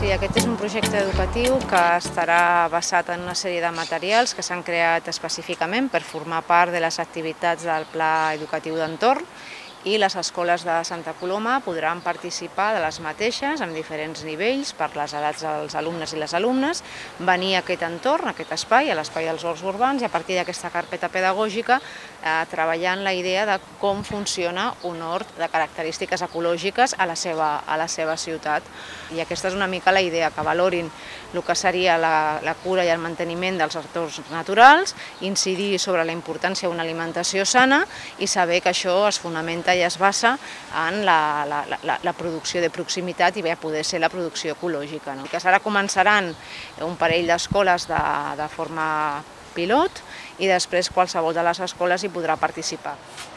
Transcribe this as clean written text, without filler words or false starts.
Sí, aquest és un projecte educatiu que estarà basat en una sèrie de materials que s'han creat específicament per formar part de les activitats del Pla Educatiu d'Entorn, i les escoles de Santa Coloma podran participar de les mateixes amb diferents nivells per les edats dels alumnes i les alumnes, venir a aquest entorn, a aquest espai, a l'espai dels horts urbans, i a partir d'aquesta carpeta pedagògica treballant la idea de com funciona un hort de característiques ecològiques a la seva ciutat. I aquesta és una mica la idea, que valorin el que seria la cura i el manteniment dels entorns naturals, incidir sobre la importància d'una alimentació sana i saber que això es fonamenta i es basa en la producció de proximitat i bé poder ser la producció ecològica. Que ara començaran un parell d'escoles de forma pilot i després qualsevol de les escoles hi podrà participar.